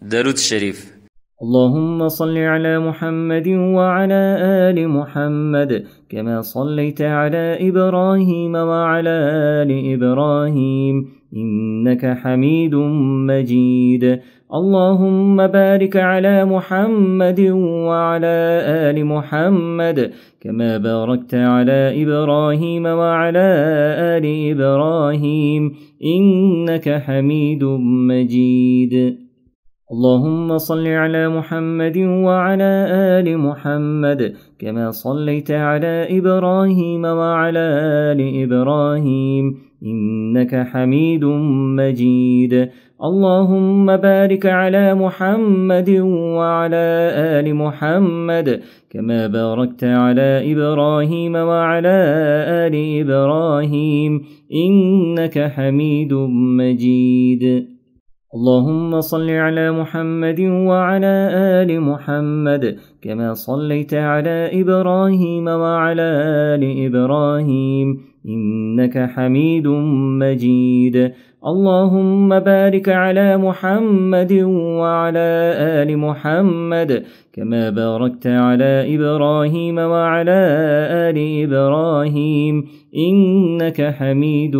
درود الشريف. اللهم صل على محمد وعلى آل محمد كما صليت على إبراهيم وعلى آل إبراهيم إنك حميد مجيد. اللهم بارك على محمد وعلى آل محمد كما باركت على إبراهيم وعلى آل إبراهيم إنك حميد مجيد. اللهم صل على محمد وعلى آل محمد كما صليت على إبراهيم وعلى آل إبراهيم إنك حميد مجيد. اللهم بارك على محمد وعلى آل محمد كما باركت على إبراهيم وعلى آل إبراهيم إنك حميد مجيد. اللهم صل على محمد وعلى آل محمد كما صليت على إبراهيم وعلى آل إبراهيم إنك حميد مجيد. اللهم بارك على محمد وعلى آل محمد كما باركت على إبراهيم وعلى آل إبراهيم إنك حميد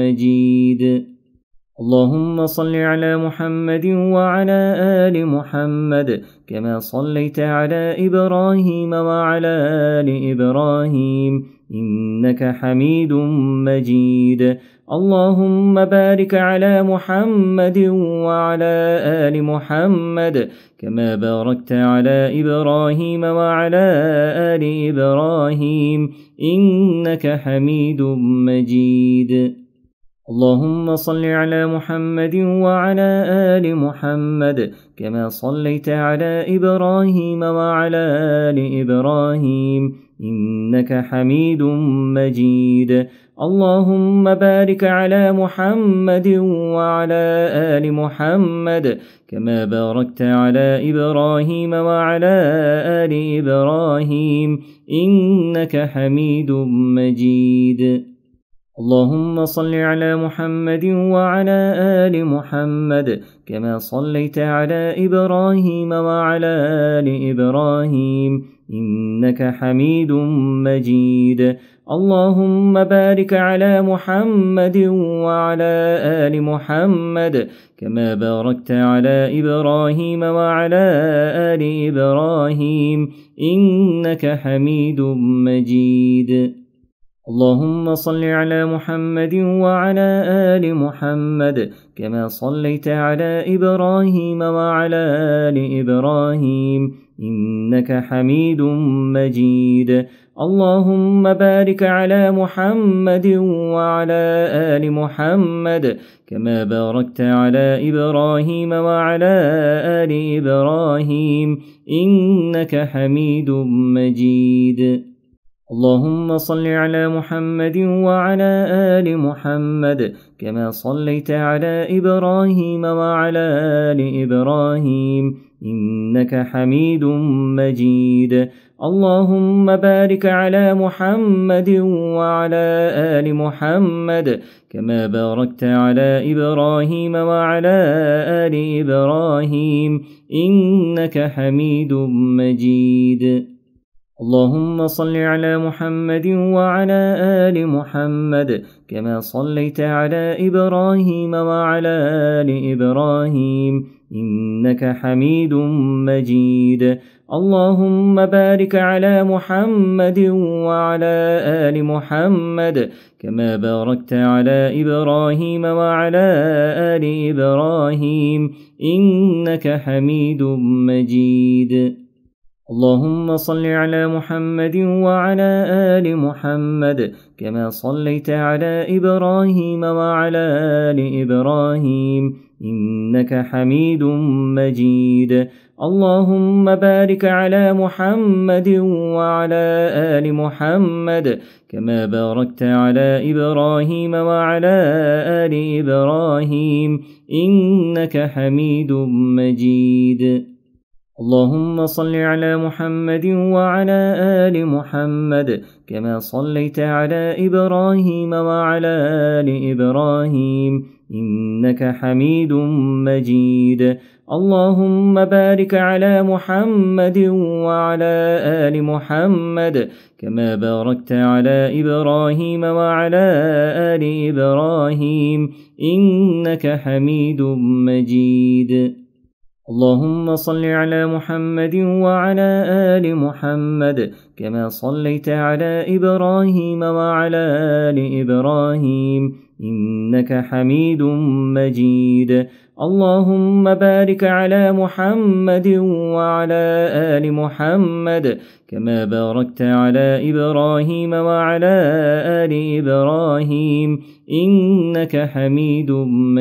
مجيد. اللهم صل على محمد وعلى آل محمد كما صليت على إبراهيم وعلى آل إبراهيم إنك حميد مجيد. اللهم بارك على محمد وعلى آل محمد كما باركت على إبراهيم وعلى آل إبراهيم إنك حميد مجيد. اللهم صل على محمد وعلى آل محمد كما صليت على إبراهيم وعلى آل إبراهيم إنك حميد مجيد. اللهم بارك على محمد وعلى آل محمد كما باركت على إبراهيم وعلى آل إبراهيم إنك حميد مجيد. اللهم صل على محمد وعلى آل محمد كما صليت على إبراهيم وعلى آل إبراهيم إنك حميد مجيد. اللهم بارك على محمد وعلى آل محمد كما باركت على إبراهيم وعلى آل إبراهيم إنك حميد مجيد. اللهم صل على محمد وعلى آل محمد كما صليت على إبراهيم وعلى آل إبراهيم إنك حميد مجيد. اللهم بارك على محمد وعلى آل محمد كما باركت على إبراهيم وعلى آل إبراهيم إنك حميد مجيد. اللهم صل على محمد وعلى آل محمد كما صليت على إبراهيم وعلى آل إبراهيم إنك حميد مجيد. اللهم بارك على محمد وعلى آل محمد كما باركت على إبراهيم وعلى آل إبراهيم إنك حميد مجيد. اللهم صل على محمد وعلى آل محمد كما صليت على إبراهيم وعلى آل إبراهيم إنك حميد مجيد. اللهم بارك على محمد وعلى آل محمد كما باركت على إبراهيم وعلى آل إبراهيم إنك حميد مجيد. اللهم صل على محمد وعلى آل محمد كما صليت على إبراهيم وعلى آل إبراهيم إنك حميد مجيد. اللهم بارك على محمد وعلى آل محمد كما باركت على إبراهيم وعلى آل إبراهيم إنك حميد مجيد. اللهم صل على محمد وعلى آل محمد كما صليت على إبراهيم وعلى آل إبراهيم إنك حميد مجيد. اللهم بارك على محمد وعلى آل محمد كما باركت على إبراهيم وعلى آل إبراهيم إنك حميد مجيد. اللهم صل على محمد وعلى آل محمد كما صليت على إبراهيم وعلى آل إبراهيم إنك حميد مجيد. اللهم بارك على محمد وعلى آل محمد كما باركت على إبراهيم وعلى آل إبراهيم إنك حميد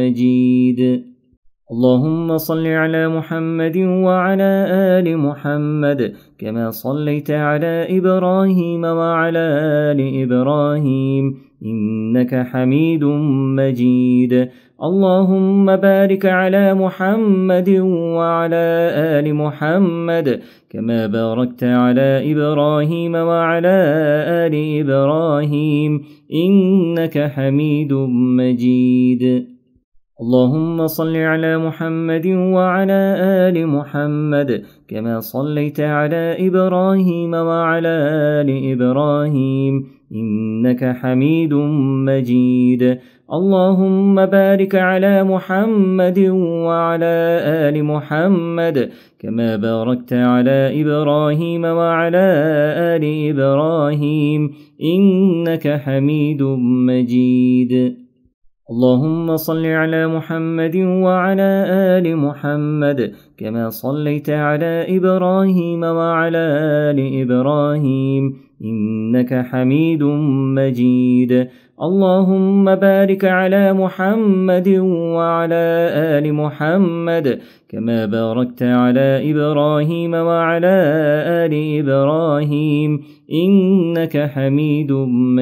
مجيد. اللهم صل على محمد وعلى آل محمد كما صليت على إبراهيم وعلى آل إبراهيم إنك حميد مجيد. اللهم بارك على محمد وعلى آل محمد كما باركت على إبراهيم وعلى آل إبراهيم إنك حميد مجيد. اللهم صل على محمد وعلى آل محمد كما صليت على إبراهيم وعلى آل إبراهيم إنك حميد مجيد. اللهم بارك على محمد وعلى آل محمد كما باركت على إبراهيم وعلى آل إبراهيم إنك حميد مجيد. اللهم صل على محمد وعلى آل محمد كما صليت على إبراهيم وعلى آل إبراهيم إنك حميد مجيد. اللهم بارك على محمد وعلى آل محمد كما باركت على إبراهيم وعلى آل إبراهيم إنك حميد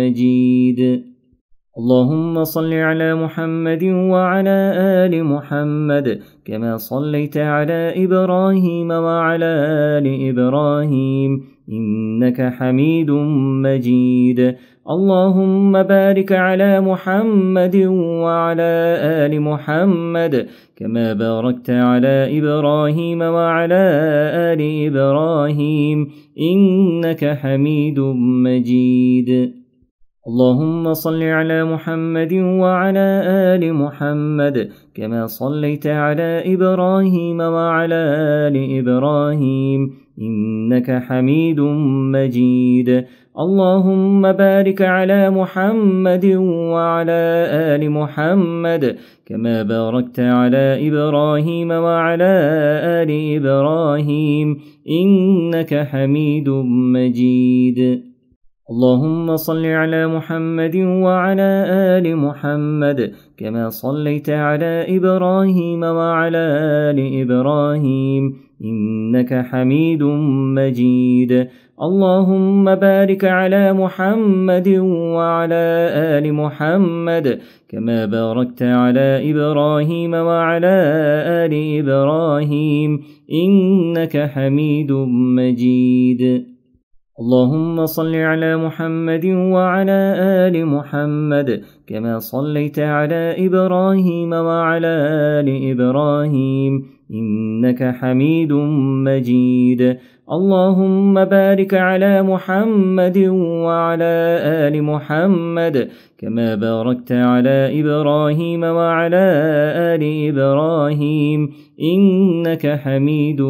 مجيد. اللهم صل على محمد وعلى آل محمد كما صليت على إبراهيم وعلى آل إبراهيم إنك حميد مجيد. اللهم بارك على محمد وعلى آل محمد كما باركت على إبراهيم وعلى آل إبراهيم إنك حميد مجيد. اللهم صل على محمد وعلى آل محمد كما صليت على إبراهيم وعلى آل إبراهيم إنك حميد مجيد. اللهم بارك على محمد وعلى آل محمد كما باركت على إبراهيم وعلى آل إبراهيم إنك حميد مجيد. اللهم صل على محمد وعلى آل محمد كما صليت على إبراهيم وعلى آل إبراهيم إنك حميد مجيد. اللهم بارك على محمد وعلى آل محمد كما باركت على إبراهيم وعلى آل إبراهيم إنك حميد مجيد. اللهم صل على محمد وعلى آل محمد كما صليت على إبراهيم وعلى آل إبراهيم إنك حميد مجيد. اللهم بارك على محمد وعلى آل محمد كما باركت على إبراهيم وعلى آل إبراهيم إنك حميد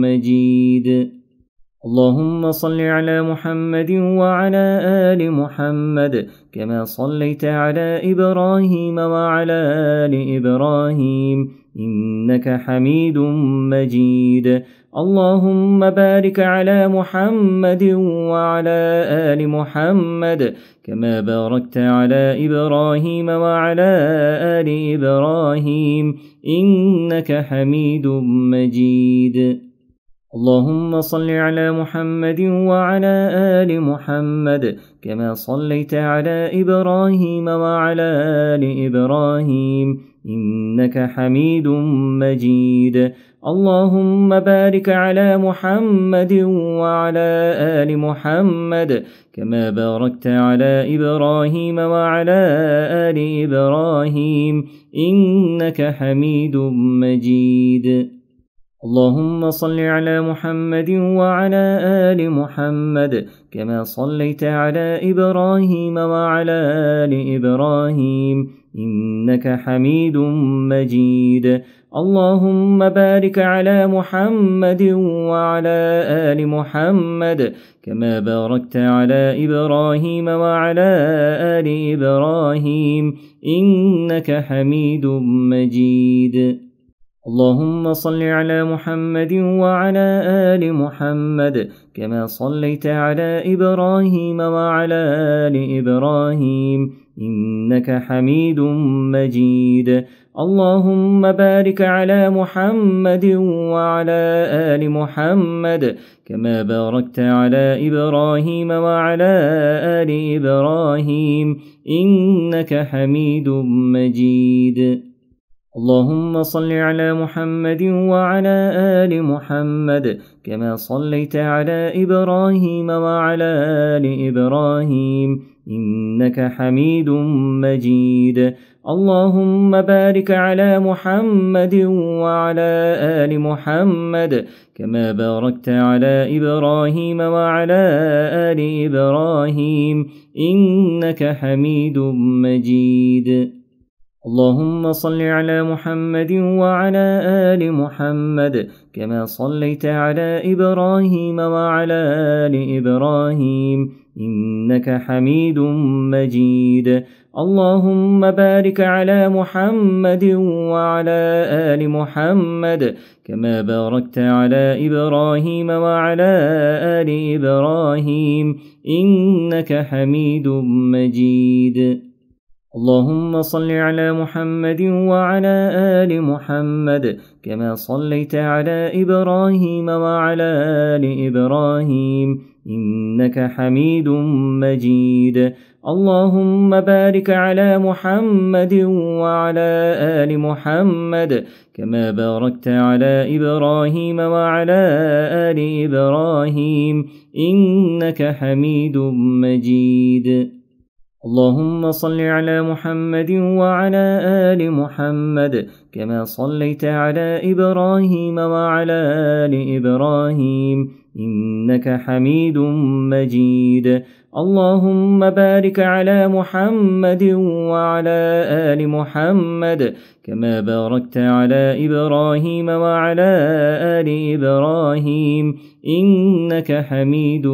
مجيد. اللهم صل على محمد وعلى آل محمد كما صليت على إبراهيم وعلى آل إبراهيم إنك حميد مجيد. اللهم بارك على محمد وعلى آل محمد كما باركت على إبراهيم وعلى آل إبراهيم إنك حميد مجيد. اللهم صل على محمد وعلى آل محمد كما صليت على إبراهيم وعلى آل إبراهيم إنك حميد مجيد. اللهم بارك على محمد وعلى آل محمد كما باركت على إبراهيم وعلى آل إبراهيم إنك حميد مجيد. اللهم صل على محمد وعلى آل محمد كما صليت على إبراهيم وعلى آل إبراهيم إنك حميد مجيد. اللهم بارك على محمد وعلى آل محمد كما باركت على إبراهيم وعلى آل إبراهيم إنك حميد مجيد. اللهم صل على محمد وعلى آل محمد كما صليت على إبراهيم وعلى آل إبراهيم إنك حميد مجيد. اللهم بارك على محمد وعلى آل محمد كما باركت على إبراهيم وعلى آل إبراهيم إنك حميد مجيد. اللهم صل على محمد وعلى آل محمد كما صليت على إبراهيم وعلى آل إبراهيم إنك حميد مجيد. اللهم بارك على محمد وعلى آل محمد كما باركت على إبراهيم وعلى آل إبراهيم إنك حميد مجيد. اللهم صل على محمد وعلى آل محمد كما صليت على إبراهيم وعلى آل إبراهيم إنك حميد مجيد. اللهم بارك على محمد وعلى آل محمد كما باركت على إبراهيم وعلى آل إبراهيم إنك حميد مجيد. اللهم صل على محمد وعلى آل محمد كما صليت على إبراهيم وعلى آل إبراهيم إنك حميد مجيد. اللهم بارك على محمد وعلى آل محمد كما باركت على إبراهيم وعلى آل إبراهيم إنك حميد مجيد. اللهم صل على محمد وعلى آل محمد كما صليت على إبراهيم وعلى آل إبراهيم إنك حميد مجيد. اللهم بارك على محمد وعلى آل محمد كما باركت على إبراهيم وعلى آل إبراهيم إنك حميد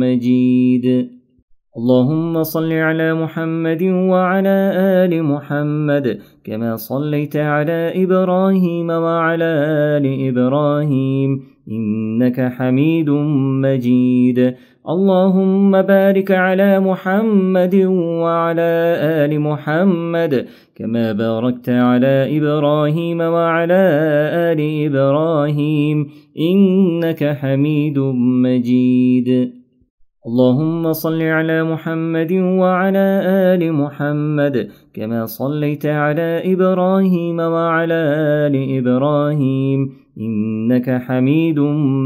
مجيد. اللهم صل على محمد وعلى آل محمد كما صليت على إبراهيم وعلى آل إبراهيم إنك حميد مجيد. اللهم بارك على محمد وعلى آل محمد كما باركت على إبراهيم وعلى آل إبراهيم إنك حميد مجيد. اللهم صل على محمد وعلى آل محمد كما صليت على إبراهيم وعلى آل إبراهيم إنك حميد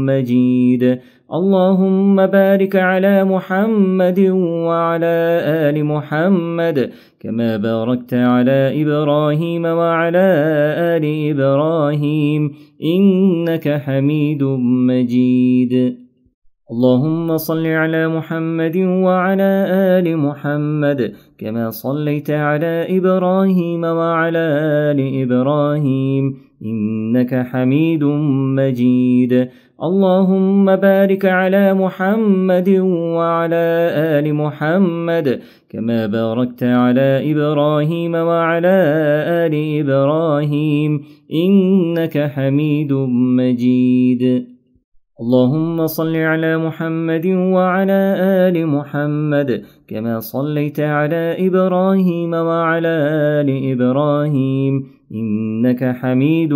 مجيد. اللهم بارك على محمد وعلى آل محمد كما باركت على إبراهيم وعلى آل إبراهيم إنك حميد مجيد. اللهم صل على محمد وعلى آل محمد كما صليت على إبراهيم وعلى آل إبراهيم إنك حميد مجيد. اللهم بارك على محمد وعلى آل محمد كما باركت على إبراهيم وعلى آل إبراهيم إنك حميد مجيد. اللهم صل على محمد وعلى آل محمد كما صليت على إبراهيم وعلى آل إبراهيم إنك حميد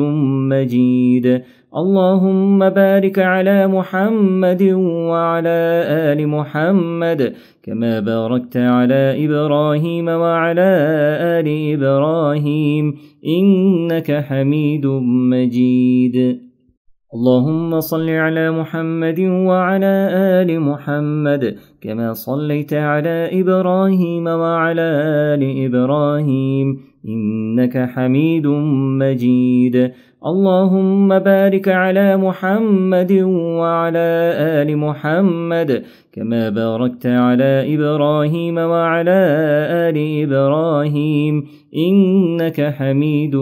مجيد. اللهم بارك على محمد وعلى آل محمد كما باركت على إبراهيم وعلى آل إبراهيم إنك حميد مجيد. اللهم صل على محمد وعلى آل محمد كما صليت على إبراهيم وعلى آل إبراهيم إنك حميد مجيد. اللهم بارك على محمد وعلى آل محمد كما باركت على إبراهيم وعلى آل إبراهيم إنك حميد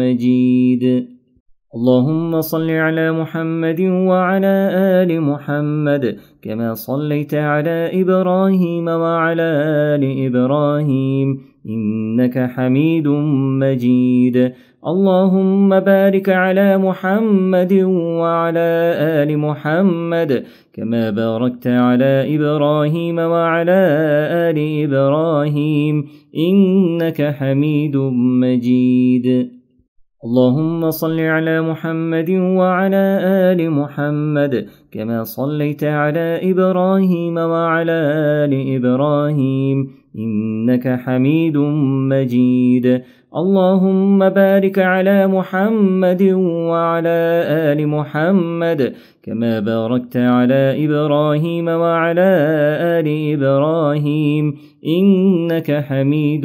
مجيد. اللهم صل على محمد وعلى آل محمد كما صليت على إبراهيم وعلى آل إبراهيم إنك حميد مجيد. اللهم بارك على محمد وعلى آل محمد كما باركت على إبراهيم وعلى آل إبراهيم إنك حميد مجيد. اللهم صل على محمد وعلى آل محمد كما صليت على إبراهيم وعلى آل إبراهيم إنك حميد مجيد. اللهم بارك على محمد وعلى آل محمد كما باركت على إبراهيم وعلى آل إبراهيم إنك حميد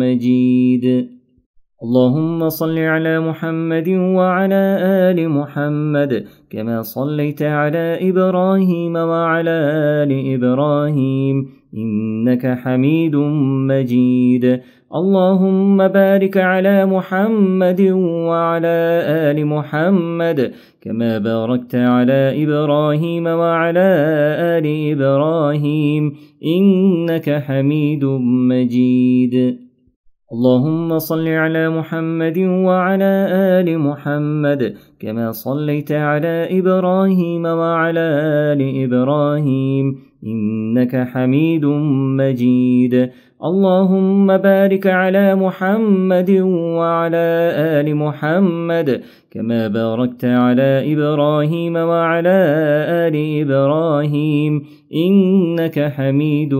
مجيد. اللهم صل على محمد وعلى آل محمد كما صليت على إبراهيم وعلى آل إبراهيم إنك حميد مجيد. اللهم بارك على محمد وعلى آل محمد كما باركت على إبراهيم وعلى آل إبراهيم إنك حميد مجيد. اللهم صل على محمد وعلى آل محمد كما صليت على إبراهيم وعلى آل إبراهيم إنك حميد مجيد. اللهم بارك على محمد وعلى آل محمد كما باركت على إبراهيم وعلى آل إبراهيم إنك حميد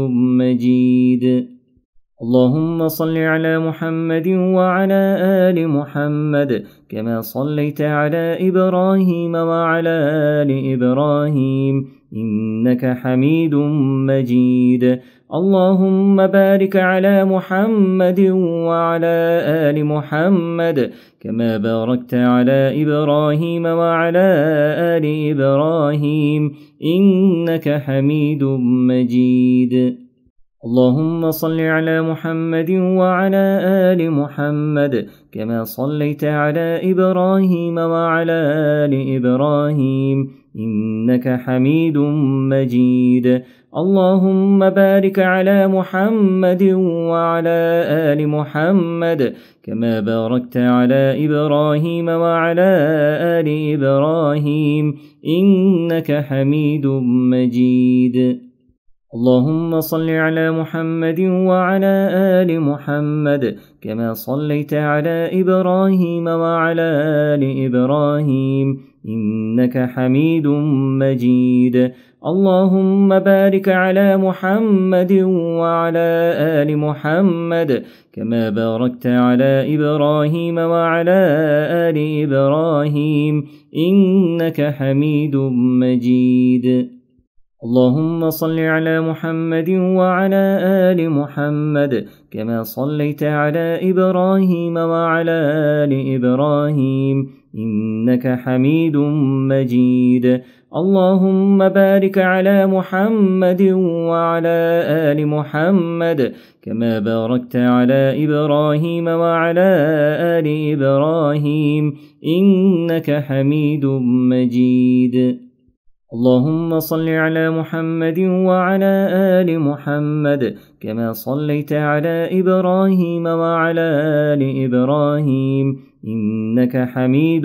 مجيد. اللهم صل على محمد وعلى آل محمد كما صليت على إبراهيم وعلى آل إبراهيم إنك حميد مجيد. اللهم بارك على محمد وعلى آل محمد كما باركت على إبراهيم وعلى آل إبراهيم إنك حميد مجيد. اللهم صل على محمد وعلى آل محمد كما صليت على إبراهيم وعلى آل إبراهيم إنك حميد مجيد. اللهم بارك على محمد وعلى آل محمد كما باركت على إبراهيم وعلى آل إبراهيم إنك حميد مجيد. اللهم صل على محمد وعلى آل محمد كما صليت على إبراهيم وعلى آل إبراهيم إنك حميد مجيد. اللهم بارك على محمد وعلى آل محمد كما باركت على إبراهيم وعلى آل إبراهيم إنك حميد مجيد. اللهم صل على محمد وعلى آل محمد كما صليت على إبراهيم وعلى آل إبراهيم إنك حميد مجيد. اللهم بارك على محمد وعلى آل محمد كما باركت على إبراهيم وعلى آل إبراهيم إنك حميد مجيد. اللهم صل على محمد وعلى آل محمد كما صليت على إبراهيم وعلى آل إبراهيم إنك حميد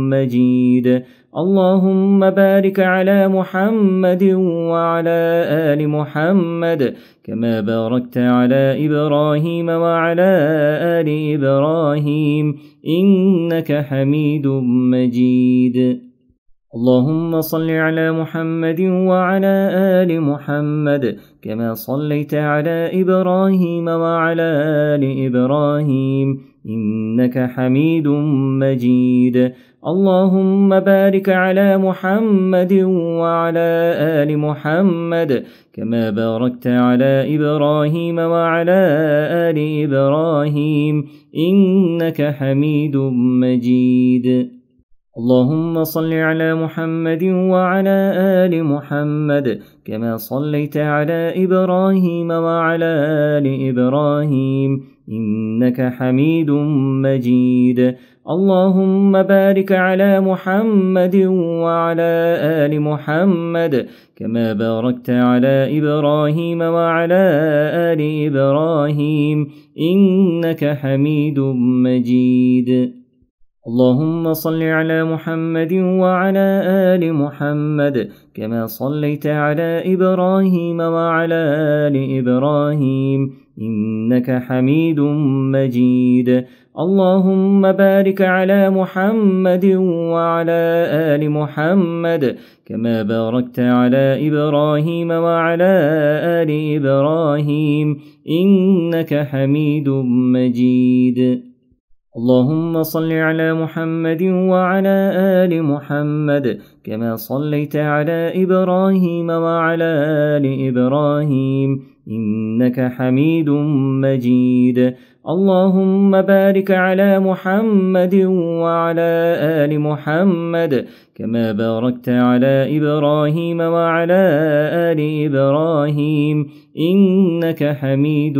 مجيد. اللهم بارك على محمد وعلى آل محمد كما باركت على إبراهيم وعلى آل إبراهيم إنك حميد مجيد. اللهم صل على محمد وعلى آل محمد كما صليت على إبراهيم وعلى آل إبراهيم إنك حميد مجيد. اللهم بارك على محمد وعلى آل محمد كما باركت على إبراهيم وعلى آل إبراهيم إنك حميد مجيد. اللهم صل على محمد وعلى آل محمد كما صليت على إبراهيم وعلى آل إبراهيم إنك حميد مجيد. اللهم بارك على محمد وعلى آل محمد كما باركت على إبراهيم وعلى آل إبراهيم إنك حميد مجيد. اللهم صل على محمد وعلى آل محمد كما صليت على إبراهيم وعلى آل إبراهيم إنك حميد مجيد. اللهم بارك على محمد وعلى آل محمد كما باركت على إبراهيم وعلى آل إبراهيم إنك حميد مجيد. اللهم صل على محمد وعلى آل محمد كما صليت على إبراهيم وعلى آل إبراهيم إنك حميد مجيد. اللهم بارك على محمد وعلى آل محمد كما باركت على إبراهيم وعلى آل إبراهيم إنك حميد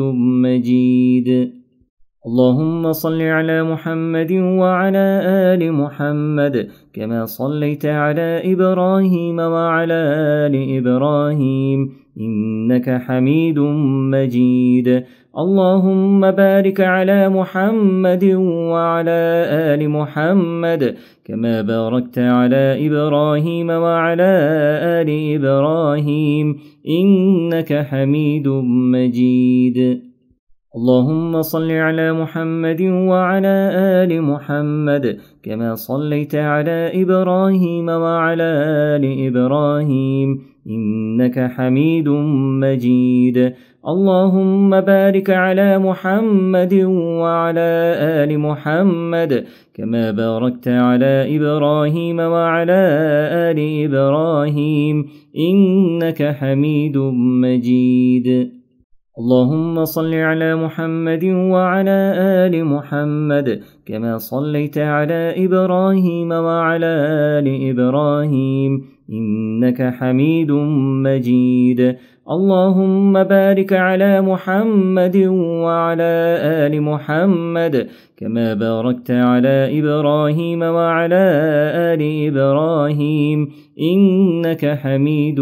مجيد. اللهم صل على محمد وعلى آل محمد كما صليت على إبراهيم وعلى آل إبراهيم إنك حميد مجيد. اللهم بارك على محمد وعلى آل محمد كما باركت على إبراهيم وعلى آل إبراهيم إنك حميد مجيد. اللهم صل على محمد وعلى آل محمد كما صليت على إبراهيم وعلى آل إبراهيم إنك حميد مجيد. اللهم بارك على محمد وعلى آل محمد كما باركت على إبراهيم وعلى آل إبراهيم إنك حميد مجيد. اللهم صل على محمد وعلى آل محمد كما صليت على إبراهيم وعلى آل إبراهيم إنك حميد مجيد. اللهم بارك على محمد وعلى آل محمد كما باركت على إبراهيم وعلى آل إبراهيم إنك حميد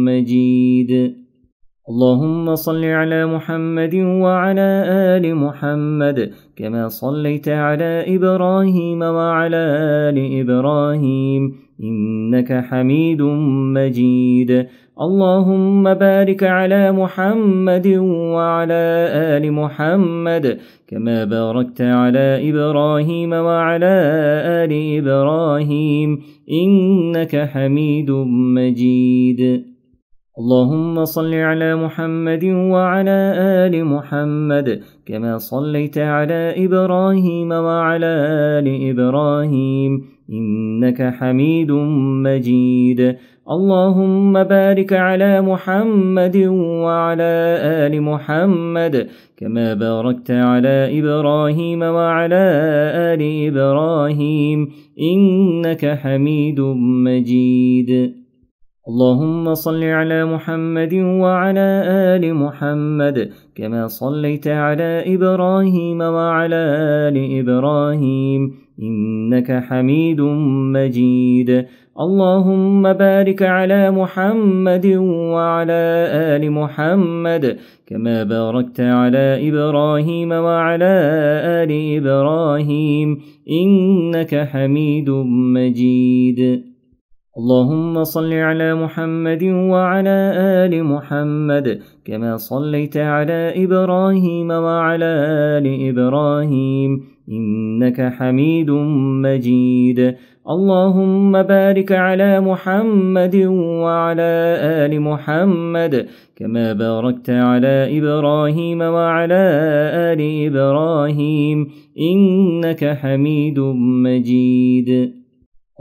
مجيد. اللهم صل على محمد وعلى آل محمد كما صليت على إبراهيم وعلى آل إبراهيم إنك حميد مجيد. اللهم بارك على محمد وعلى آل محمد كما باركت على إبراهيم وعلى آل إبراهيم إنك حميد مجيد. اللهم صل على محمد وعلى آل محمد كما صليت على إبراهيم وعلى آل إبراهيم إنك حميد مجيد. اللهم بارك على محمد وعلى آل محمد كما باركت على إبراهيم وعلى آل إبراهيم إنك حميد مجيد. اللهم صل على محمد وعلى آل محمد كما صليت على إبراهيم وعلى آل إبراهيم إنك حميد مجيد. اللهم بارك على محمد وعلى آل محمد كما باركت على إبراهيم وعلى آل إبراهيم إنك حميد مجيد. اللهم صل على محمد وعلى آل محمد كما صليت على إبراهيم وعلى آل إبراهيم إنك حميد مجيد. اللهم بارك على محمد وعلى آل محمد كما باركت على إبراهيم وعلى آل إبراهيم إنك حميد مجيد.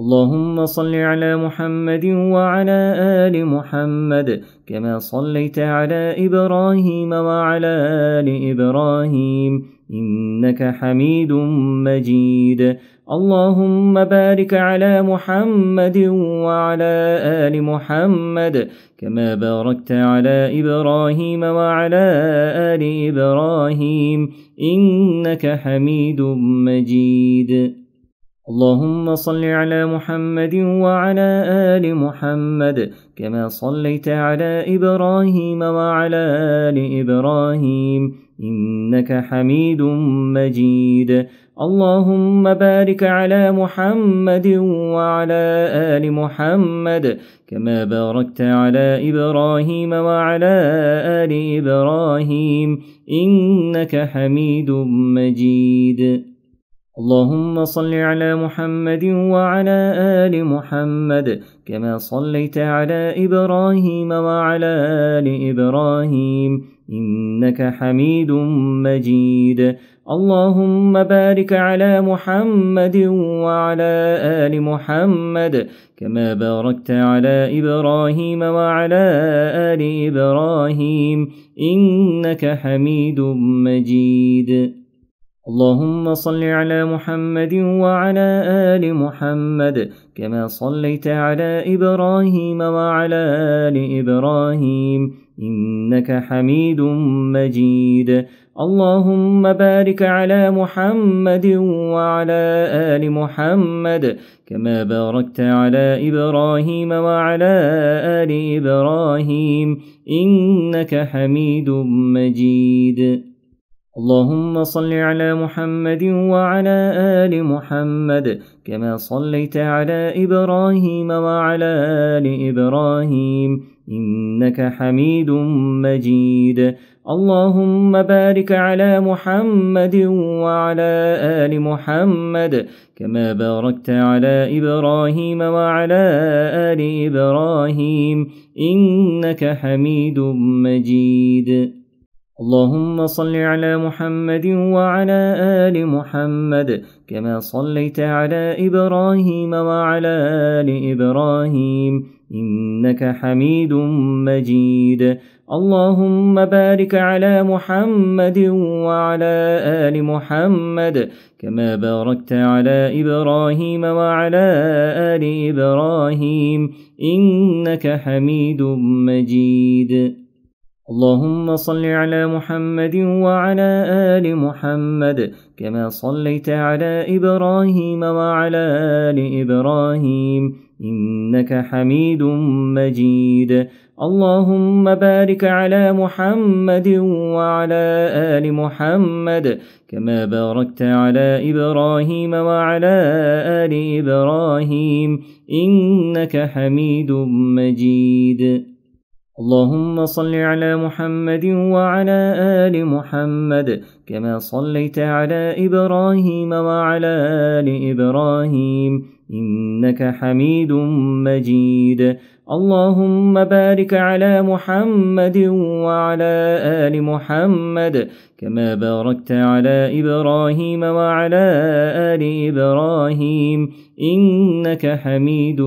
اللهم صل على محمد وعلى آل محمد كما صليت على إبراهيم وعلى آل إبراهيم إنك حميد مجيد. اللهم بارك على محمد وعلى آل محمد كما باركت على إبراهيم وعلى آل إبراهيم إنك حميد مجيد. اللهم صل على محمد وعلى آل محمد كما صليت على إبراهيم وعلى آل إبراهيم إنك حميد مجيد. اللهم بارك على محمد وعلى آل محمد كما باركت على إبراهيم وعلى آل إبراهيم إنك حميد مجيد. اللهم صل على محمد وعلى آل محمد كما صليت على إبراهيم وعلى آل إبراهيم إنك حميد مجيد. اللهم بارك على محمد وعلى آل محمد كما باركت على إبراهيم وعلى آل إبراهيم إنك حميد مجيد. اللهم صل على محمد وعلى آل محمد كما صليت على إبراهيم وعلى آل إبراهيم إنك حميد مجيد. اللهم بارك على محمد وعلى آل محمد كما باركت على إبراهيم وعلى آل إبراهيم إنك حميد مجيد. اللهم صل على محمد وعلى آل محمد كما صليت على إبراهيم وعلى آل إبراهيم إنك حميد مجيد. اللهم بارك على محمد وعلى آل محمد كما باركت على إبراهيم وعلى آل إبراهيم إنك حميد مجيد. اللهم صل على محمد وعلى آل محمد كما صليت على إبراهيم وعلى آل إبراهيم إنك حميد مجيد. اللهم بارك على محمد وعلى آل محمد كما باركت على إبراهيم وعلى آل إبراهيم إنك حميد مجيد. اللهم صل على محمد وعلى آل محمد كما صليت على إبراهيم وعلى آل إبراهيم إنك حميد مجيد. اللهم بارك على محمد وعلى آل محمد كما باركت على إبراهيم وعلى آل إبراهيم إنك حميد مجيد. اللهم صل على محمد وعلى آل محمد كما صليت على إبراهيم وعلى آل إبراهيم إنك حميد مجيد. اللهم بارك على محمد وعلى آل محمد كما باركت على إبراهيم وعلى آل إبراهيم إنك حميد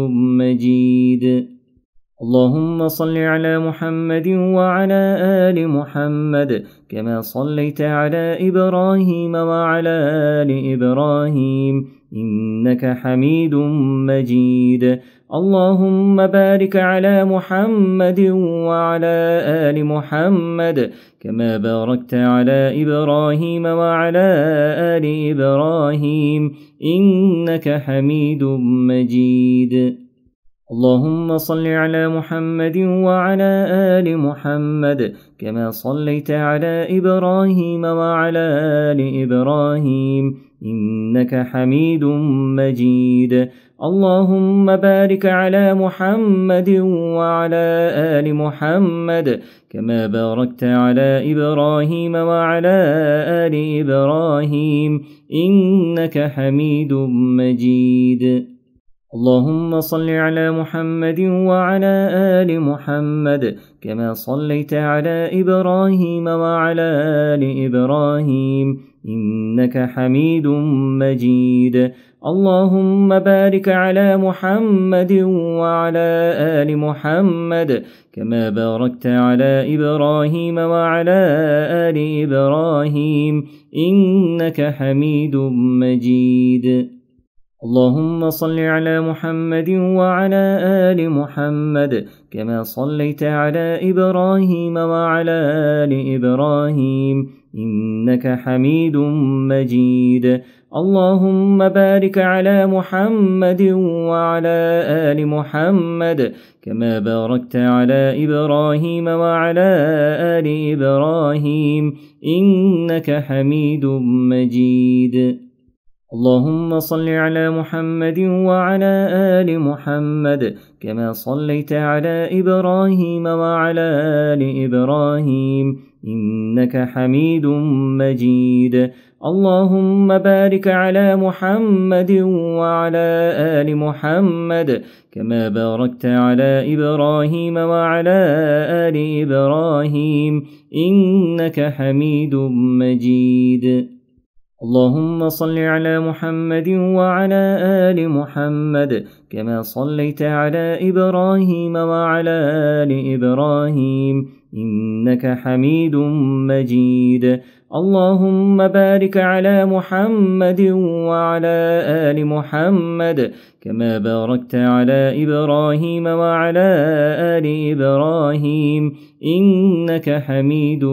مجيد. اللهم صل على محمد وعلى آل محمد كما صليت على إبراهيم وعلى آل إبراهيم إنك حميد مجيد. اللهم بارك على محمد وعلى آل محمد كما باركت على إبراهيم وعلى آل إبراهيم إنك حميد مجيد. اللهم صل على محمد وعلى آل محمد كما صليت على إبراهيم وعلى آل إبراهيم إنك حميد مجيد. اللهم بارك على محمد وعلى آل محمد كما باركت على إبراهيم وعلى آل إبراهيم إنك حميد مجيد. اللهم صل على محمد وعلى آل محمد كما صليت على إبراهيم وعلى آل إبراهيم إنك حميد مجيد. اللهم بارك على محمد وعلى آل محمد كما باركت على إبراهيم وعلى آل إبراهيم إنك حميد مجيد. اللهم صل على محمد وعلى آل محمد كما صليت على إبراهيم وعلى آل إبراهيم إنك حميد مجيد. اللهم بارك على محمد وعلى آل محمد كما باركت على إبراهيم وعلى آل إبراهيم إنك حميد مجيد. اللهم صل على محمد وعلى آل محمد كما صليت على إبراهيم وعلى آل إبراهيم إنك حميد مجيد. اللهم بارك على محمد وعلى آل محمد كما باركت على إبراهيم وعلى آل إبراهيم إنك حميد مجيد. اللهم صل على محمد وعلى آل محمد كما صليت على إبراهيم وعلى آل إبراهيم إنك حميد مجيد. اللهم بارك على محمد وعلى آل محمد كما باركت على إبراهيم وعلى آل إبراهيم إنك حميد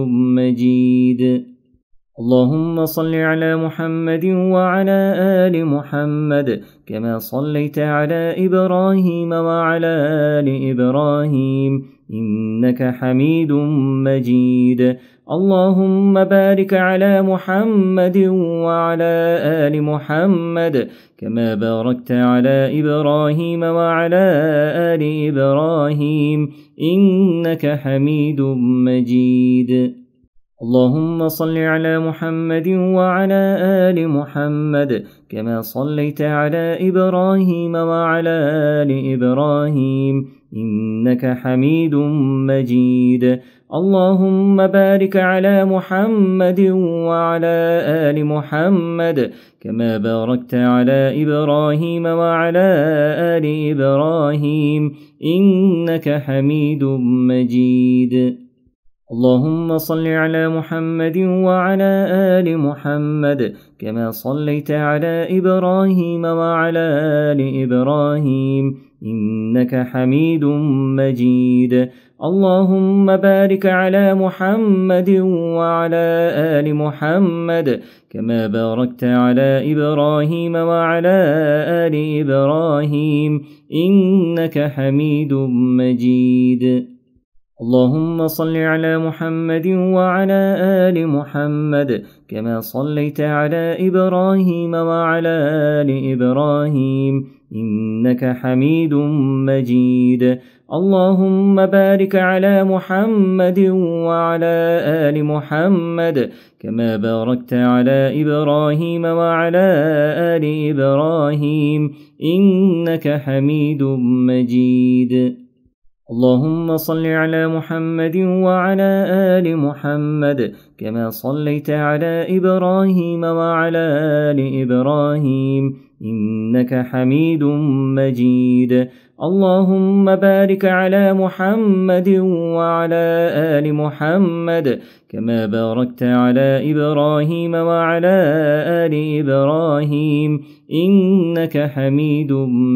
مجيد. اللهم صل على محمد وعلى آل محمد كما صليت على إبراهيم وعلى آل إبراهيم إنك حميد مجيد. اللهم بارك على محمد وعلى آل محمد كما باركت على إبراهيم وعلى آل إبراهيم إنك حميد مجيد. اللهم صل على محمد وعلى آل محمد كما صليت على إبراهيم وعلى آل إبراهيم إنك حميد مجيد. اللهم بارك على محمد وعلى آل محمد كما باركت على إبراهيم وعلى آل إبراهيم إنك حميد مجيد. اللهم صل على محمد وعلى آل محمد كما صليت على إبراهيم وعلى آل إبراهيم إنك حميد مجيد. اللهم بارك على محمد وعلى آل محمد كما باركت على إبراهيم وعلى آل إبراهيم إنك حميد مجيد. اللهم صل على محمد وعلى آل محمد كما صليت على إبراهيم وعلى آل إبراهيم إنك حميد مجيد. اللهم بارك على محمد وعلى آل محمد كما باركت على إبراهيم وعلى آل إبراهيم إنك حميد مجيد. اللهم صل على محمد وعلى آل محمد كما صليت على إبراهيم وعلى آل إبراهيم إنك حميد مجيد. اللهم بارك على محمد وعلى آل محمد كما باركت على إبراهيم وعلى آل إبراهيم إنك حميد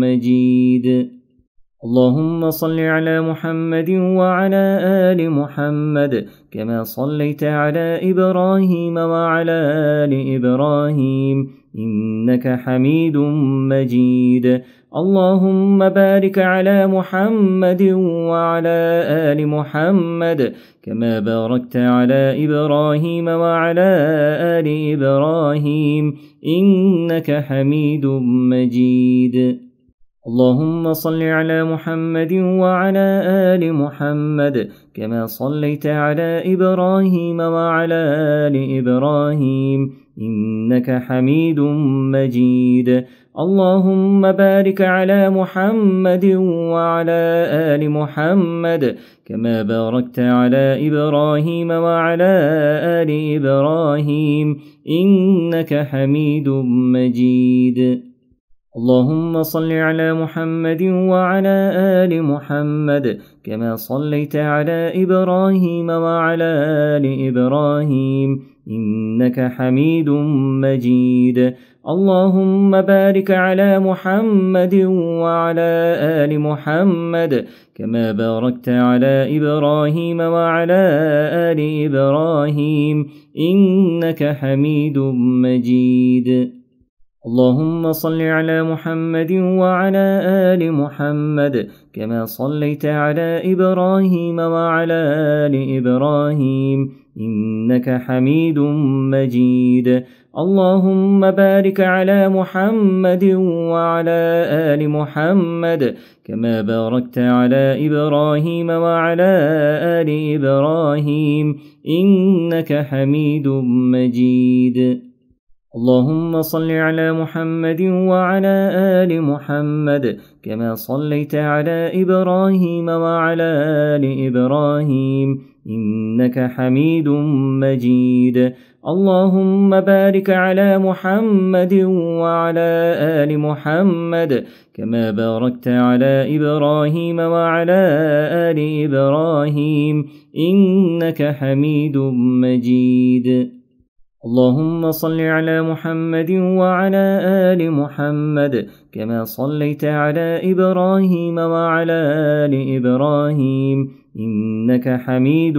مجيد. اللهم صل على محمد وعلى آل محمد كما صليت على إبراهيم وعلى آل إبراهيم إنك حميد مجيد. اللهم بارك على محمد وعلى آل محمد كما باركت على إبراهيم وعلى آل إبراهيم إنك حميد مجيد. اللهم صل على محمد وعلى آل محمد كما صليت على إبراهيم وعلى آل إبراهيم إنك حميد مجيد. اللهم بارك على محمد وعلى آل محمد كما باركت على إبراهيم وعلى آل إبراهيم إنك حميد مجيد. اللهم صل على محمد وعلى آل محمد كما صليت على إبراهيم وعلى آل إبراهيم إنك حميد مجيد. اللهم بارك على محمد وعلى آل محمد كما باركت على إبراهيم وعلى آل إبراهيم إنك حميد مجيد. اللهم صل على محمد وعلى آل محمد كما صليت على إبراهيم وعلى آل إبراهيم إنك حميد مجيد. اللهم بارك على محمد وعلى آل محمد كما باركت على إبراهيم وعلى آل إبراهيم إنك حميد مجيد. اللهم صل على محمد وعلى آل محمد كما صليت على إبراهيم وعلى آل إبراهيم إنك حميد مجيد. اللهم بارك على محمد وعلى آل محمد كما باركت على إبراهيم وعلى آل إبراهيم إنك حميد مجيد. اللهم صل على محمد وعلى آل محمد كما صليت على إبراهيم وعلى آل إبراهيم إنك حميد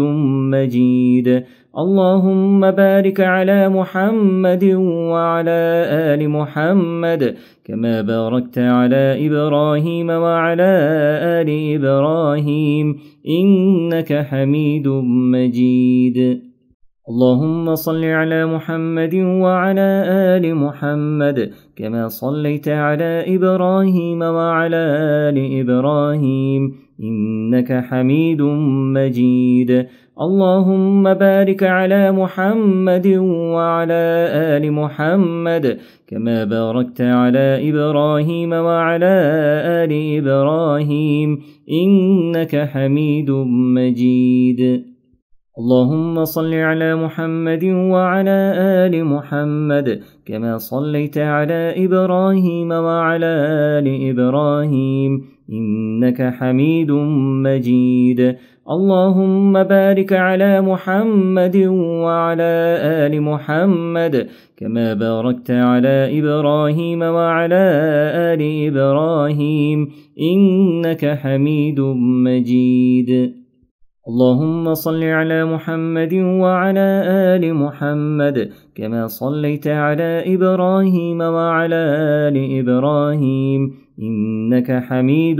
مجيد. اللهم بارك على محمد وعلى آل محمد كما باركت على إبراهيم وعلى آل إبراهيم إنك حميد مجيد. اللهم صل على محمد وعلى آل محمد كما صليت على إبراهيم وعلى آل إبراهيم إنك حميد مجيد. اللهم بارك على محمد وعلى آل محمد كما باركت على إبراهيم وعلى آل إبراهيم إنك حميد مجيد. اللهم صل على محمد وعلى آل محمد كما صليت على إبراهيم وعلى آل إبراهيم إنك حميد مجيد. اللهم بارك على محمد وعلى آل محمد كما باركت على إبراهيم وعلى آل إبراهيم إنك حميد مجيد. اللهم صل على محمد وعلى آل محمد كما صليت على إبراهيم وعلى آل إبراهيم إنك حميد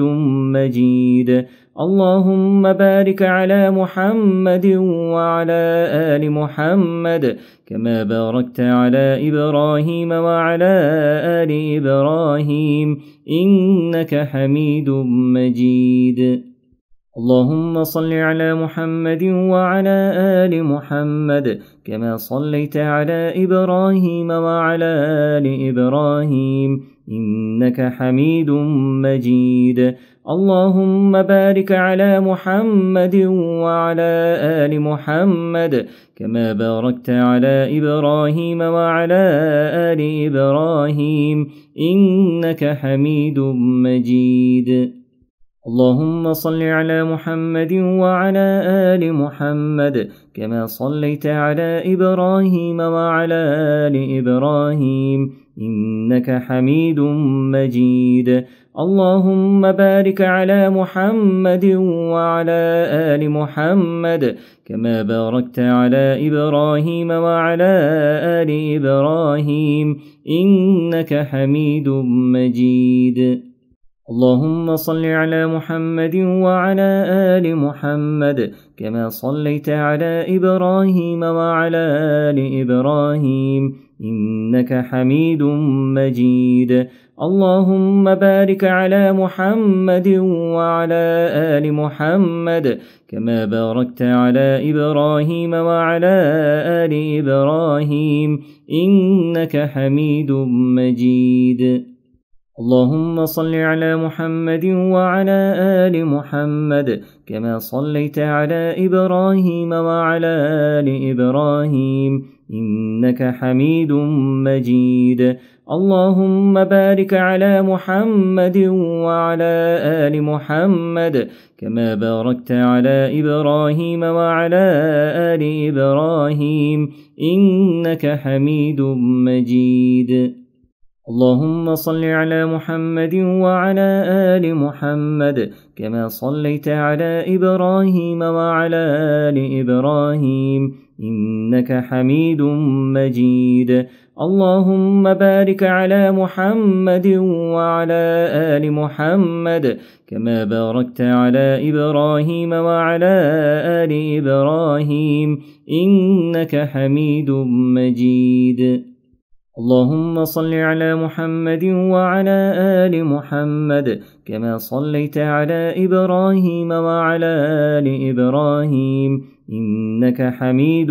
مجيد. اللهم بارك على محمد وعلى آل محمد كما باركت على إبراهيم وعلى آل إبراهيم إنك حميد مجيد. اللهم صل على محمد وعلى آل محمد كما صليت على إبراهيم وعلى آل إبراهيم إنك حميد مجيد. اللهم بارك على محمد وعلى آل محمد كما باركت على إبراهيم وعلى آل إبراهيم إنك حميد مجيد. اللهم صل على محمد وعلى آل محمد كما صليت على إبراهيم وعلى آل إبراهيم إنك حميد مجيد. اللهم بارك على محمد وعلى آل محمد كما باركت على إبراهيم وعلى آل إبراهيم إنك حميد مجيد. اللهم صل على محمد وعلى آل محمد كما صليت على إبراهيم وعلى آل إبراهيم إنك حميد مجيد. اللهم بارك على محمد وعلى آل محمد كما باركت على إبراهيم وعلى آل إبراهيم إنك حميد مجيد. اللهم صل على محمد وعلى آل محمد كما صليت على إبراهيم وعلى آل إبراهيم إنك حميد مجيد. اللهم بارك على محمد وعلى آل محمد كما باركت على إبراهيم وعلى آل إبراهيم إنك حميد مجيد. اللهم صل على محمد وعلى آل محمد كما صليت على إبراهيم وعلى آل إبراهيم إنك حميد مجيد. اللهم بارك على محمد وعلى آل محمد كما باركت على إبراهيم وعلى آل إبراهيم إنك حميد مجيد. اللهم صل على محمد وعلى آل محمد كما صليت على إبراهيم وعلى آل إبراهيم إنك حميد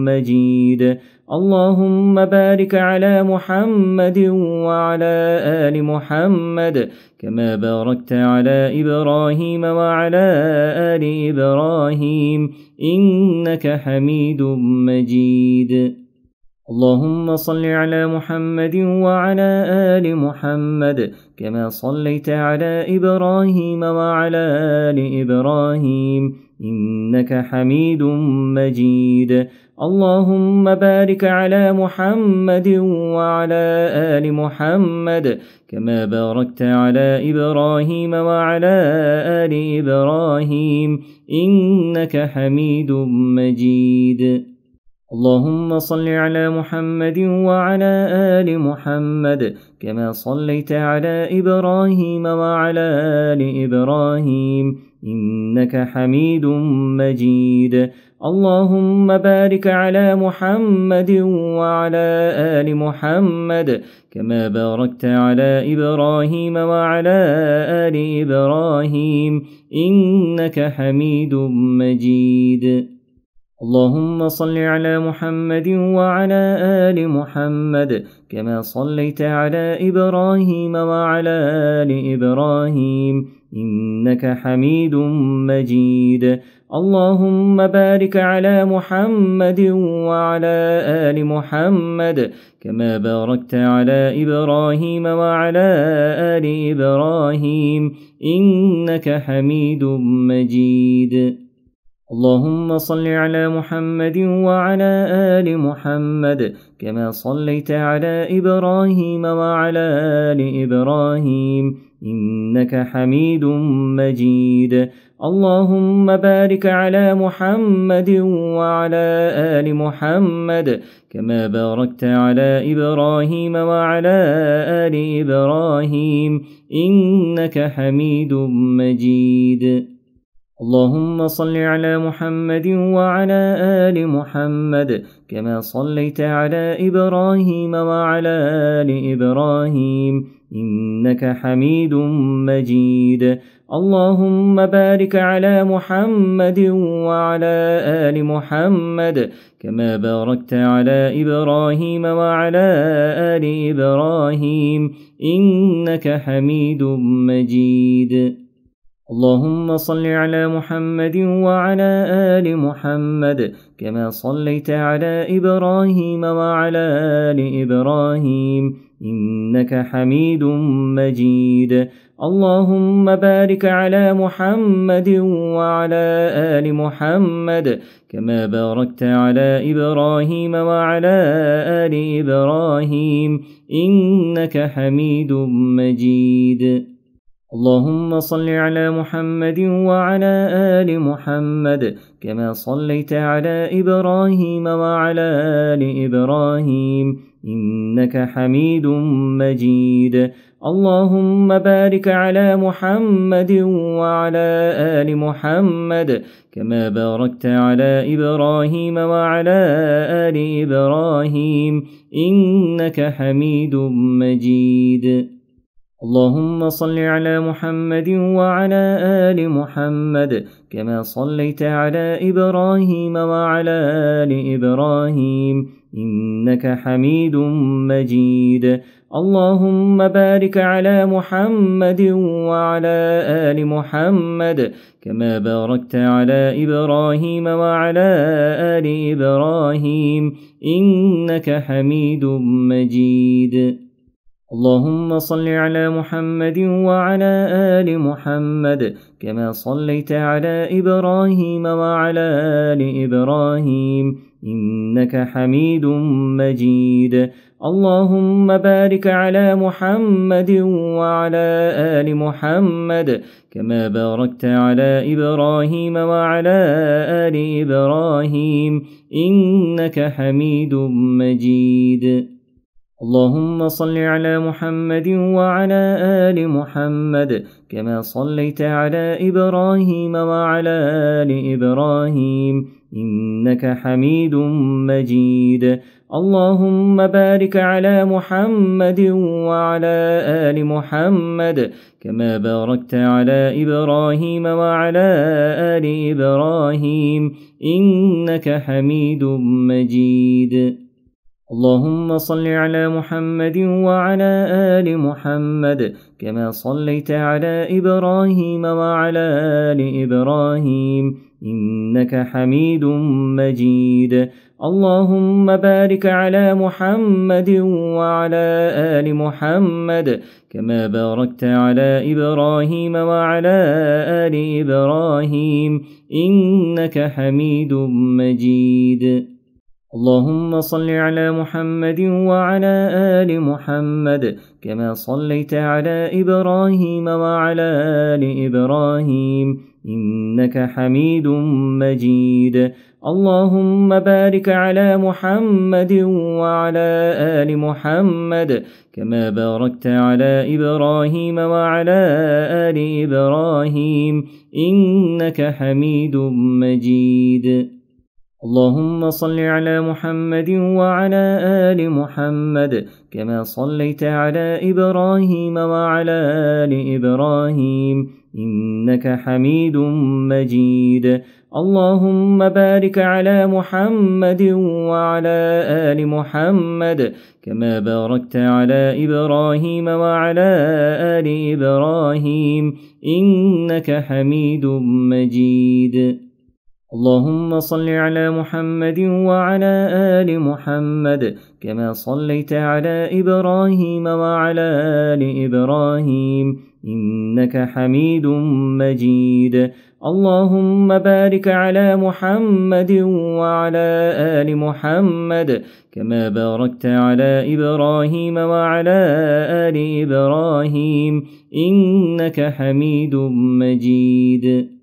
مجيد. اللهم بارك على محمد وعلى آل محمد كما باركت على إبراهيم وعلى آل إبراهيم إنك حميد مجيد. اللهم صل على محمد وعلى آل محمد كما صليت على إبراهيم وعلى آل إبراهيم إنك حميد مجيد. اللهم بارك على محمد وعلى آل محمد كما باركت على إبراهيم وعلى آل إبراهيم إنك حميد مجيد. اللهم صل على محمد وعلى آل محمد كما صليت على إبراهيم وعلى آل إبراهيم إنك حميد مجيد. اللهم بارك على محمد وعلى آل محمد كما باركت على إبراهيم وعلى آل إبراهيم إنك حميد مجيد. اللهم صل على محمد وعلى آل محمد كما صليت على إبراهيم وعلى آل إبراهيم إنك حميد مجيد. اللهم بارك على محمد وعلى آل محمد كما باركت على إبراهيم وعلى آل إبراهيم إنك حميد مجيد. اللهم صل على محمد وعلى آل محمد كما صليت على إبراهيم وعلى آل إبراهيم إنك حميد مجيد. اللهم بارك على محمد وعلى آل محمد كما باركت على إبراهيم وعلى آل إبراهيم إنك حميد مجيد. اللهم صل على محمد وعلى آل محمد كما صليت على إبراهيم وعلى آل إبراهيم إنك حميد مجيد. اللهم بارك على محمد وعلى آل محمد كما باركت على إبراهيم وعلى آل إبراهيم إنك حميد مجيد. اللهم صل على محمد وعلى آل محمد كما صليت على إبراهيم وعلى آل إبراهيم إنك حميد مجيد. اللهم بارك على محمد وعلى آل محمد كما باركت على إبراهيم وعلى آل إبراهيم إنك حميد مجيد. اللهم صل على محمد وعلى آل محمد كما صليت على إبراهيم وعلى آل إبراهيم إنك حميد مجيد. اللهم بارك على محمد وعلى آل محمد كما باركت على إبراهيم وعلى آل إبراهيم إنك حميد مجيد. اللهم صل على محمد وعلى آل محمد كما صليت على إبراهيم وعلى آل إبراهيم إنك حميد مجيد. اللهم بارك على محمد وعلى آل محمد كما باركت على إبراهيم وعلى آل إبراهيم إنك حميد مجيد. اللهم صل على محمد وعلى آل محمد كما صليت على إبراهيم وعلى آل إبراهيم إنك حميد مجيد. اللهم بارك على محمد وعلى آل محمد كما باركت على إبراهيم وعلى آل إبراهيم إنك حميد مجيد. اللهم صل على محمد وعلى آل محمد كما صليت على إبراهيم وعلى آل إبراهيم إنك حميد مجيد. اللهم بارك على محمد وعلى آل محمد كما باركت على إبراهيم وعلى آل إبراهيم إنك حميد مجيد. اللهم صل على محمد وعلى آل محمد كما صليت على إبراهيم وعلى آل إبراهيم إنك حميد مجيد. اللهم بارك على محمد وعلى آل محمد كما باركت على إبراهيم وعلى آل إبراهيم إنك حميد مجيد. اللهم صل على محمد وعلى آل محمد كما صليت على إبراهيم وعلى آل إبراهيم إنك حميد مجيد. اللهم بارك على محمد وعلى آل محمد كما باركت على إبراهيم وعلى آل إبراهيم إنك حميد مجيد. اللهم صل على محمد وعلى آل محمد كما صليت على إبراهيم وعلى آل إبراهيم إنك حميد مجيد. اللهم بارك على محمد وعلى آل محمد كما باركت على إبراهيم وعلى آل إبراهيم إنك حميد مجيد. اللهم صل على محمد وعلى آل محمد كما صليت على إبراهيم وعلى آل إبراهيم إنك حميد مجيد. اللهم بارك على محمد وعلى آل محمد كما باركت على إبراهيم وعلى آل إبراهيم إنك حميد مجيد.